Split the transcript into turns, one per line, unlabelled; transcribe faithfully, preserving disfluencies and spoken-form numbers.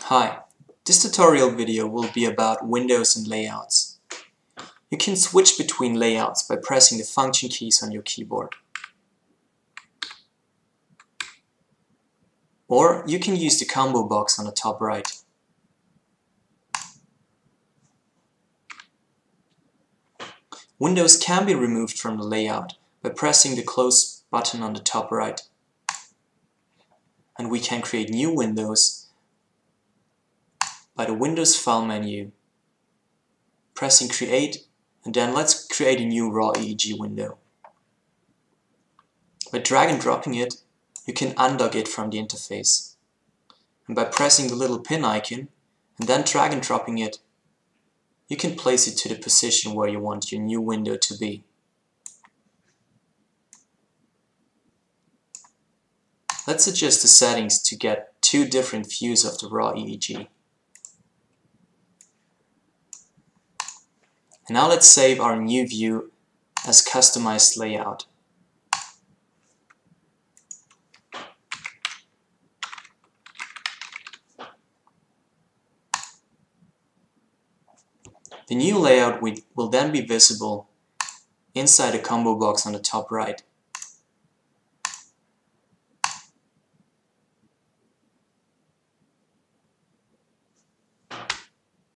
Hi, this tutorial video will be about windows and layouts. You can switch between layouts by pressing the function keys on your keyboard. Or you can use the combo box on the top right. Windows can be removed from the layout by pressing the close button on the top right. And we can create new windows by the Windows File menu, pressing Create, and then let's create a new raw E E G window. By drag and dropping it, you can undock it from the interface. And by pressing the little pin icon and then drag and dropping it, you can place it to the position where you want your new window to be. Let's adjust the settings to get two different views of the raw E E G. And now let's save our new view as customized layout. The new layout will then be visible inside the combo box on the top right.